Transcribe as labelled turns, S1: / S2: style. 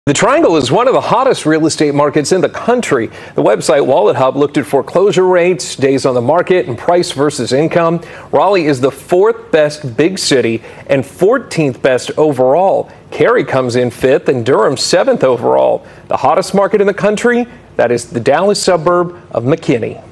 S1: The Triangle is one of the hottest real estate markets in the country. The website WalletHub looked at foreclosure rates, days on the market, and price versus income. Raleigh is the 4th best big city and 14th best overall. Cary comes in 5th and Durham 7th overall. The hottest market in the country, that is the Dallas suburb of McKinney.